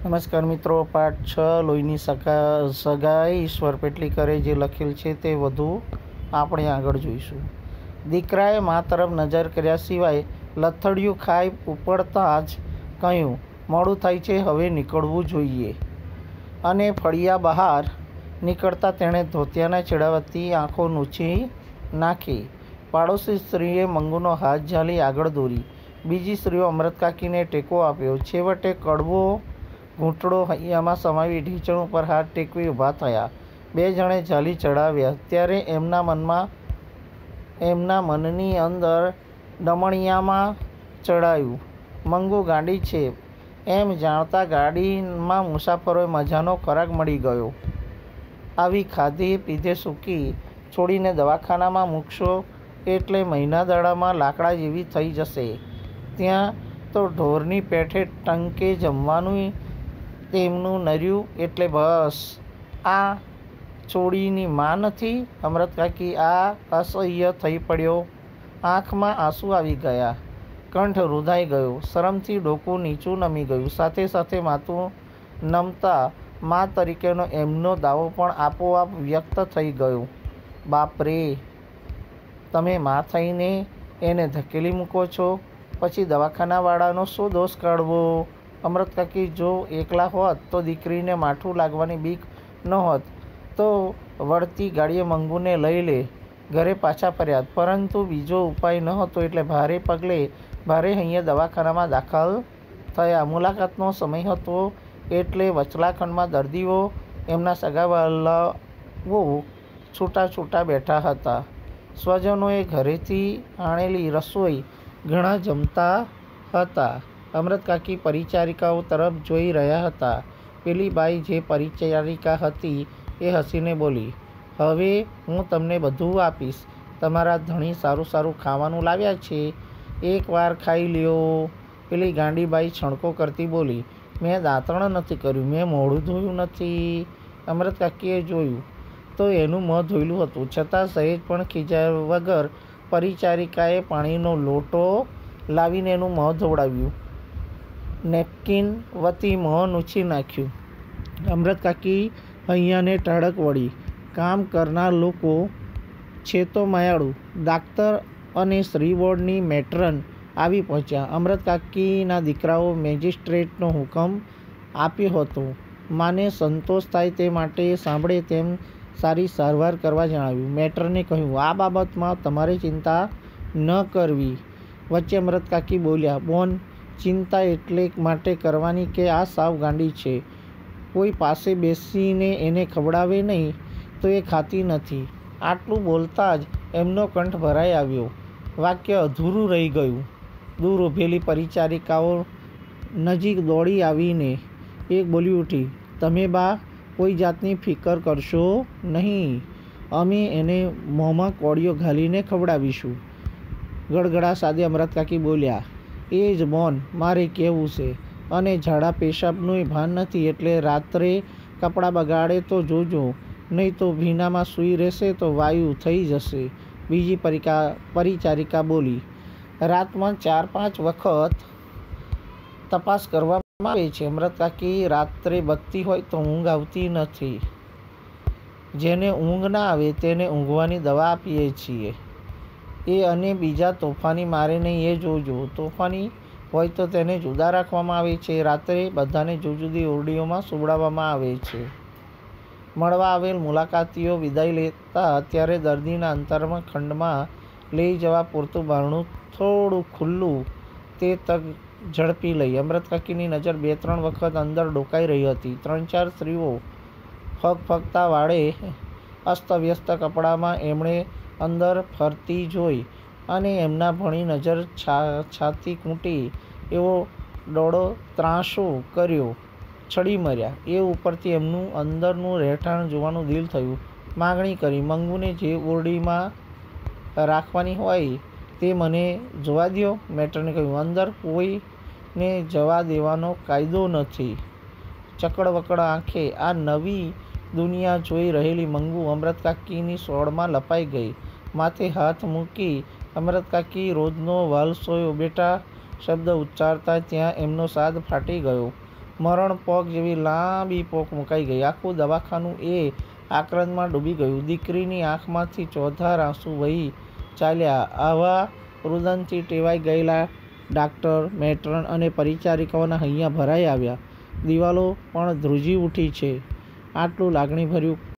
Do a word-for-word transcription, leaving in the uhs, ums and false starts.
નમસ્કાર મિત્રો, પાઠ છ લોહીની સગા સગાઈ ઈશ્વર પેટલીકરે જે લખેલ છે તે વધુ આપણે આગળ જોઈશું. દીકરાએ મા તરફ નજર કર્યા સિવાય લથડિયું ખાઈ ઉપડતાં જ કહ્યું, મોડું થાય છે, હવે નીકળવું જોઈએ. અને ફળિયા બહાર નીકળતા તેણે ધોતિયાના છેડાવતી આંખો નૂછી નાખી. પાડોશી સ્ત્રીએ મંગુનો હાથ ઝાલી આગળ દોરી. બીજી સ્ત્રીઓ અમૃતકાકીને ટેકો આપ્યો. છેવટે કડવો ઘૂંટડો હૈયામાં સમાવી ઢીંચણ ઉપર હાથ ટેકવી ઊભા થયા. બે જણે ઝાલી ચડાવ્યા ત્યારે એમના મનમાં એમના મનની અંદર ડમણિયામાં ચડાયું. મંગુ ગાંડી છે એમ જાણતા ગાડીમાં મુસાફરોએ મજાનો ખોરાક મળી ગયો. આવી ખાધે પીધે સૂકી છોડીને દવાખાનામાં મૂકશો એટલે મહિના દાડામાં લાકડા જેવી થઈ જશે. ત્યાં તો ઢોરની પેઠે ટંકે જમવાનું તેમનું નર્યું એટલે બસ. આ છોડીની મા નથી? અમૃતકાકી આ અસહ્ય થઈ પડ્યો. આંખમાં આંસુ આવી ગયા. કંઠ રૂંધાઈ ગયો. શરમથી ડોકું નીચું નમી ગયું. સાથે સાથે માથું નમતા મા તરીકેનો એમનો દાવો પણ આપોઆપ વ્યક્ત થઈ ગયો. બાપરે, તમે મા થઈને એને ધકેલી મૂકો છો, પછી દવાખાનાવાળાનો શું દોષ કાઢવો? અમૃતકાકી જો એકલા હોત તો દીકરીને માઠું લાગવાની બીક નહોત તો વળતી ગાડીએ મંગુને લઈ લે ઘરે પાછા ફર્યા. પરંતુ બીજો ઉપાય નહોતો એટલે ભારે પગલે ભારે અહીંયા દવાખાનામાં દાખલ થયા. મુલાકાતનો સમય હતો એટલે વચલા ખંડમાં દર્દીઓ એમના સગાવહાલાઓ છૂટા છૂટા બેઠા હતા. સ્વજનોએ ઘરેથી આણેલી રસોઈ ઘણા જમતા હતા. અમૃતકાકી પરિચારિકાઓ તરફ જોઈ રહ્યા હતા. પેલી બાઈ જે પરિચારિકા હતી એ હસીને બોલી, હવે હું તમને બધું આપીશ. તમારા ધણી સારું સારું ખાવાનું લાવ્યા છે, એકવાર ખાઈ લ્યો. પેલી ગાંડી બાઈ છણકો કરતી બોલી, મેં દાંતણ નથી કર્યું, મેં મોઢું ધોયું નથી. અમૃતકાકીએ જોયું તો એનું મોં ધોયેલું હતું, છતાં સહેજ પણ ખીજાયા વગર પરિચારિકાએ પાણીનો લોટો લાવીને એનું મોં ધોવડાવ્યું. નેપકિન વતી મોં નૂછી નાખ્યું. અમૃતકાકી અહીંયાને ટાઢક વળી. કામ કરનાર લોકો છે તો માયાળું. ડાક્ટર અને સ્ત્રી વોર્ડની મેટ્રન આવી પહોંચ્યા. અમૃતકાકીના દીકરાઓ મેજિસ્ટ્રેટનો હુકમ આપ્યો હતો. માને સંતોષ થાય તે માટે સાંભળે તેમ સારી સારવાર કરવા જણાવ્યું. મેટ્રને કહ્યું, આ બાબતમાં તમારે ચિંતા ન કરવી. વચ્ચે અમૃતકાકી બોલ્યા, બોન, ચિંતા એટલે માટે કરવાની કે આ સાવ ગાંડી છે. કોઈ પાસે બેસીને એને ખવડાવે નહીં તો એ ખાતી નથી. આટલું બોલતાં જ એમનો કંઠ ભરાઈ આવ્યો. વાક્ય અધૂરું રહી ગયું. દૂર ઊભેલી પરિચારિકાઓ નજીક દોડી આવીને એક બોલી ઉઠી, તમે બા કોઈ જાતની ફિકર કરશો નહીં, અમે એને મોંમાં કોળીઓ ઘાલીને ખવડાવીશું. ગડગડા સાદે અમૃતકાકી બોલ્યા, એ જ બોન મારે કહેવું છે. અને ઝાડા પેશાબનું ભાન નથી એટલે રાત્રે કપડાં બગાડે તો જોજો, નહીં તો ભીનામાં સૂઈ રહેશે તો વાયુ થઈ જશે. બીજી પરિકા પરિચારિકા બોલી, રાતમાં ચાર પાંચ વખત તપાસ કરવામાં આવે છે. અમૃતકાકી રાત્રે બત્તી હોય તો ઊંઘ આવતી નથી. જેને ઊંઘ ના આવે તેને ઊંઘવાની દવા આપીએ છીએ. એ અને બીજા તોફાની મારે નહીં એ જોજો. તોફાની હોય તો તેને જુદા રાખવામાં આવે છે. રાત્રે બધાને જુદી જુદી ઓરડીઓમાં સુવડાવવામાં આવે છે. મળવા આવેલ મુલાકાતીઓ વિદાય લેતા ત્યારે દર્દીના અંતરમાં ખંડમાં લઈ જવા પૂરતું બારણું થોડું ખુલ્લું તે તક ઝડપી લઈ. અમૃતકાકીની નજર બે ત્રણ વખત અંદર ડોકાઈ રહી હતી. ત્રણ ચાર સ્ત્રીઓ ફગફગતા વાળે અસ્તવ્યસ્ત કપડામાં એમણે અંદર ફરતી જોઈ અને એમના ભણી નજર છા છાતી કૂંટી એવો ડોળો ત્રાંસો કર્યો. છડી મર્યા એ ઉપરથી એમનું અંદરનું રહેઠાણ જોવાનું દિલ થયું. માગણી કરી, મંગુને જે ઓરડીમાં રાખવાની હોય તે મને જોવા દ્યો. મેટ્રને કહ્યું, અંદર કોઈને જવા દેવાનો કાયદો નથી. ચકડવકડ આંખે આ નવી દુનિયા જોઈ રહેલી મંગુ અમૃતકાકીની સોળમાં લપાઈ ગઈ. માથે હાથ મૂકી અમૃતકાકી રોજનો વાલસોયો બેટા શબ્દ ઉચ્ચારતા ત્યાં એમનો સાદ ફાટી ગયો. મરણ પોક જેવી લાંબી પોક મુકાઈ ગઈ. આખું દવાખાનું એ આક્રંદમાં ડૂબી ગયું. દીકરીની આંખમાંથી ચોધાર આંસુ વહી ચાલ્યા. આવા રુદનથી ટેવાઈ ગયેલા ડાક્ટર, મેટ્રન અને પરિચારિકાઓના હૈયા ભરાઈ આવ્યા. દિવાલો પણ ધ્રુજી ઉઠી છે. આટલું લાગણીભર્યું